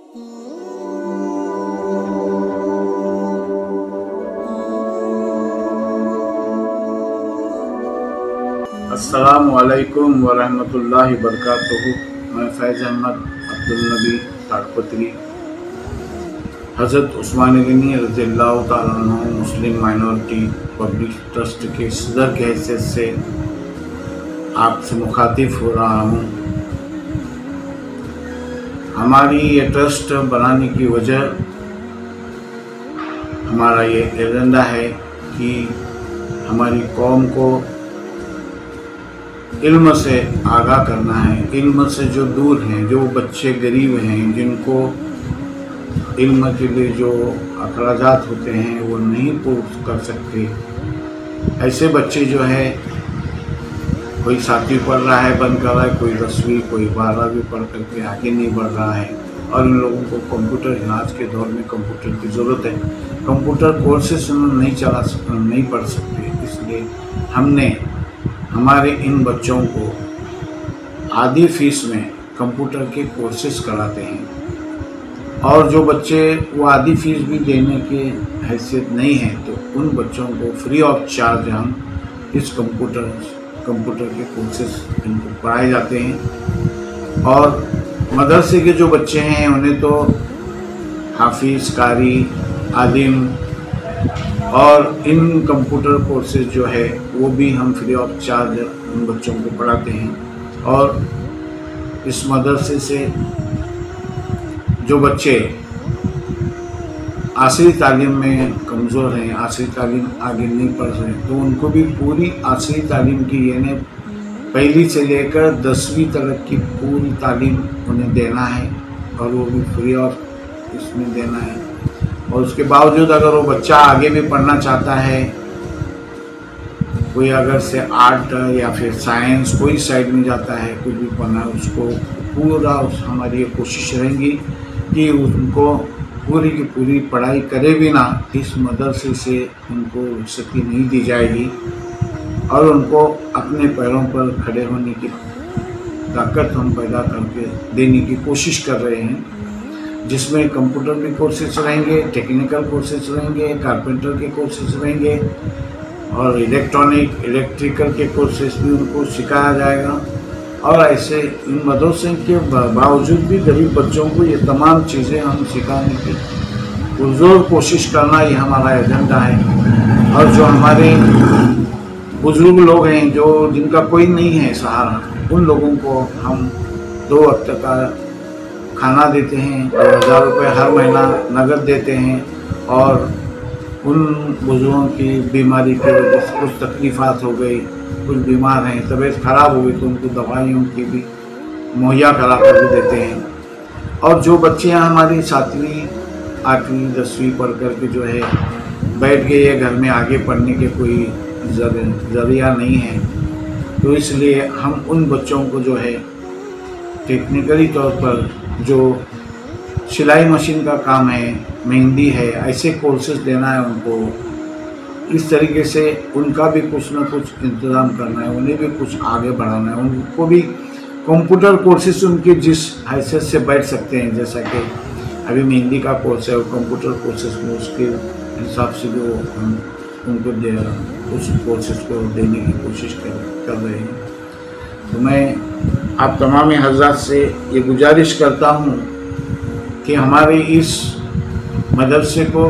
अस्सलामु अलैकुम वरहमतुल्लाहि वबरकातुहू। मैं फैज़ अहमद अब्दुल नबी ताड़पत्री हज़रत उस्मान गनी रज़ियल्लाहु ताला अन्हु मुस्लिम माइनॉरिटी पब्लिक ट्रस्ट के सदर की हैसियत से आपसे मुखातिब हो रहा हूँ। हमारी ये ट्रस्ट बनाने की वजह, हमारा ये एजेंडा है कि हमारी कौम को इल्म से आगाह करना है। इल्म से जो दूर हैं, जो बच्चे गरीब हैं, जिनको इल्म के लिए जो अखराजात होते हैं वो नहीं पूर्ण कर सकते, ऐसे बच्चे जो है, कोई 7वीं पढ़ रहा है बंद कर रहा है, कोई 10वीं, कोई 12वीं पढ़ करके आगे नहीं बढ़ रहा है। और इन लोगों को कंप्यूटर, आज के दौर में कंप्यूटर की ज़रूरत है। कंप्यूटर कोर्सेस नहीं नहीं पढ़ सकते, इसलिए हमने हमारे इन बच्चों को आधी फीस में कंप्यूटर के कोर्सेस कराते हैं। और जो बच्चे वो आधी फीस भी देने की हैसियत नहीं है, तो उन बच्चों को फ्री ऑफ चार्ज हम इस कंप्यूटर के कोर्सेस इनको पढ़ाए जाते हैं। और मदरसे के जो बच्चे हैं उन्हें तो हाफिज़, कारी, आलिम और इन कंप्यूटर कोर्सेज जो है वो भी हम फ्री ऑफ चार्ज उन बच्चों को पढ़ाते हैं। और इस मदरसे से जो बच्चे आसरी तालीम में कमज़ोर हैं, आसरी तालीम आगे नहीं पढ़ रहे, तो उनको भी पूरी आसरी तालीम की, यानी पहली से लेकर 10वीं तक की पूरी तालीम उन्हें देना है, और वो भी फ्री ऑफ इसमें देना है। और उसके बावजूद अगर वो बच्चा आगे भी पढ़ना चाहता है, कोई अगर से आर्ट या फिर साइंस कोई साइड में जाता है, कुछ भी पढ़ना है, उसको पूरा हमारी ये कोशिश रहेगी कि उनको पूरी की पूरी पढ़ाई करे बिना इस मदरसे से उनको रुखसती नहीं दी जाएगी। और उनको अपने पैरों पर खड़े होने की ताकत हम पैदा करके देने की कोशिश कर रहे हैं, जिसमें कंप्यूटर के कोर्सेज रहेंगे, टेक्निकल कोर्सेज रहेंगे, कारपेंटर के कोर्सेज रहेंगे, और इलेक्ट्रिकल के कोर्सेज भी उनको सिखाया जाएगा। और ऐसे इन मदरसे के बावजूद भी गरीब बच्चों को ये तमाम चीज़ें हम सिखाने की पुरजोर कोशिश करना, ये हमारा एजेंडा है। और जो हमारे बुजुर्ग लोग हैं, जो जिनका कोई नहीं है सहारा, उन लोगों को हम 2 वक्त का खाना देते हैं, 2000 रुपये हर महीना नगद देते हैं। और उन बुजुर्गों की बीमारी की वजह से कुछ तकलीफ़ात हो गई, कुछ बीमार हैं, तबीयत ख़राब हो गई, तो उनको दवाइयों की भी मुहैया करा कर भी देते हैं। और जो बच्चे हमारी 7वीं, 8वीं, 10वीं पढ़ कर के जो है बैठ गए, ये घर में आगे पढ़ने के कोई ज़रिया नहीं है, तो इसलिए हम उन बच्चों को जो है टेक्निकली तौर पर जो सिलाई मशीन का काम है, मेहंदी है, ऐसे कोर्सेज देना है उनको। इस तरीके से उनका भी कुछ ना कुछ इंतज़ाम करना है, उन्हें भी कुछ आगे बढ़ाना है। उनको भी कंप्यूटर कोर्सेज उनके जिस हैसियत से बैठ सकते हैं, जैसा कि अभी मेहंदी का कोर्स है, वो कंप्यूटर कोर्सेज में उसके हिसाब से भी वो उनको उस कोर्सेज को देने की कोशिश कर रहे हैं। तो मैं आप तमाम हज़रात से ये गुजारिश करता हूँ कि हमारे इस मदरसे को,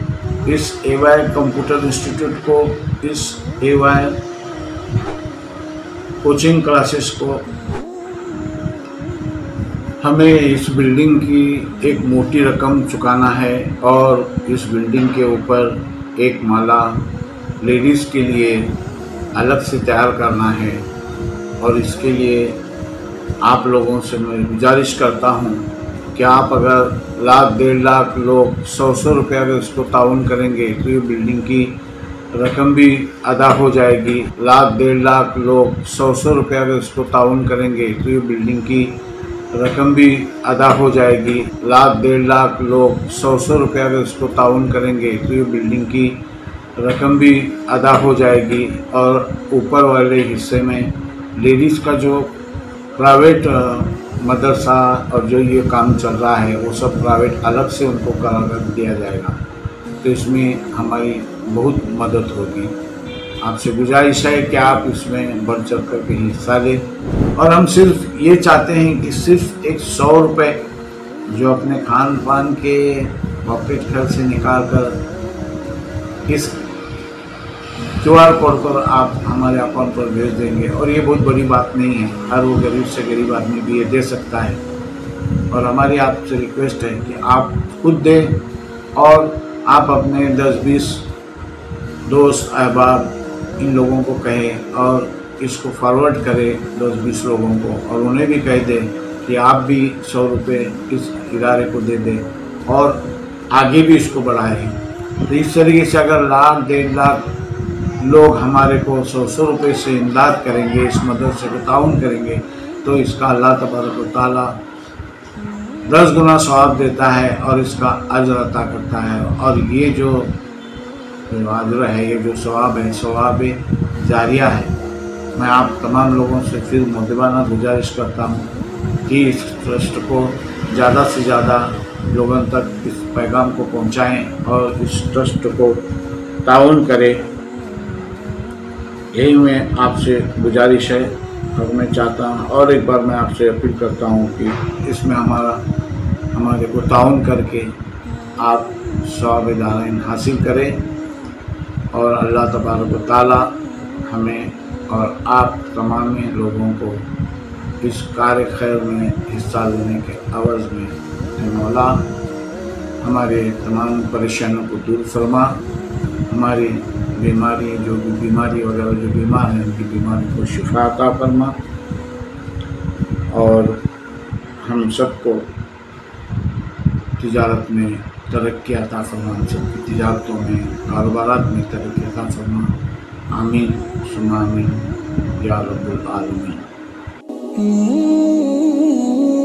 इस AY कंप्यूटर इंस्टीट्यूट को, इस AY कोचिंग क्लासेस को, हमें इस बिल्डिंग की एक मोटी रकम चुकाना है। और इस बिल्डिंग के ऊपर एक माला लेडीज़ के लिए अलग से तैयार करना है। और इसके लिए आप लोगों से मैं गुजारिश करता हूँ कि आप अगर 1,00,000 1.5 लाख लोग 100 रुपये अगर इसको ताउन करेंगे, तो ये बिल्डिंग की रकम भी अदा हो जाएगी। 1,00,000 1.5 लाख लोग 100 रुपये अगर इसको ताउन करेंगे, तो ये बिल्डिंग की रकम भी अदा हो जाएगी। 1,00,000 1.5 लाख लोग 100 रुपये अगर इसको ताउन करेंगे, तो ये बिल्डिंग की रकम भी अदा हो जाएगी। और ऊपर वाले हिस्से में लेडीज़ का जो प्राइवेट मदरसा और जो ये काम चल रहा है वो सब प्राइवेट अलग से उनको करार दिया जाएगा, तो इसमें हमारी बहुत मदद होगी। आपसे गुजारिश है कि आप इसमें बढ़ चढ़ कर के हिस्सा लें। और हम सिर्फ ये चाहते हैं कि सिर्फ एक 100 रुपये जो अपने खान पान के पॉकेट खर्च से निकाल कर इस QR कोड पर आप हमारे अकाउंट पर भेज देंगे। और ये बहुत बड़ी बात नहीं है, हर वो गरीब से गरीब आदमी भी ये दे सकता है। और हमारी आपसे रिक्वेस्ट है कि आप खुद दें और आप अपने 10-20 दोस्त अहबाब इन लोगों को कहें और इसको फॉरवर्ड करें 10-20 लोगों को, और उन्हें भी कह दें कि आप भी 100 रुपये इस इदारे को दे दें और आगे भी इसको बढ़ाएं। तो इस तरीके से अगर 1-1.5 लाख लोग हमारे को 100 रुपये से इमदाद करेंगे, इस मदद से ताउन करेंगे, तो इसका अल्लाह तबारक व तआला 10 गुना सवाब देता है और इसका अज्र अता करता है। और ये जो अज्र है, ये जो सवाब है, सवाब जारिया है। मैं आप तमाम लोगों से फिर मुद्दबाना गुजारिश करता हूँ कि इस ट्रस्ट को ज़्यादा से ज़्यादा लोगों तक इस पैगाम को पहुँचाएँ और इस ट्रस्ट को ताउन करें। यही मैं आपसे गुजारिश है। और मैं चाहता हूँ, और एक बार मैं आपसे अपील करता हूँ कि इसमें हमारे को ताउन करके आप सवाब दारैन हासिल करें और अल्लाह तबारक व तआला हमें और आप तमाम लोगों को इस कार्य खैर में हिस्सा लेने के अवज़ में मौला हमारे तमाम परेशानियों को दूर फरमा, हमारी बीमारी जो भी बीमारी वगैरह जो बीमार हैं उनकी बीमारी को शिफा अता फरमा, और हम सबको तिजारत में तरक्की अता फरमा, हम सबकी तिजारतों में कारोबारात में तरक्की अता फरमा। आमीन सुम्मा आमीन या रब्बुल आलमीन।